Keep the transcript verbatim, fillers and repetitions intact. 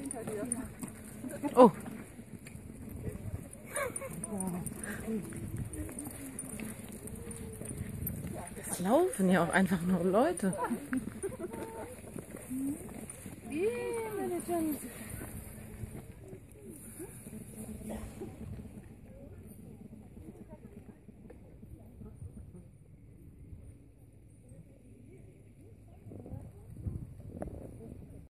Oh. Es laufen ja auch einfach nur Leute.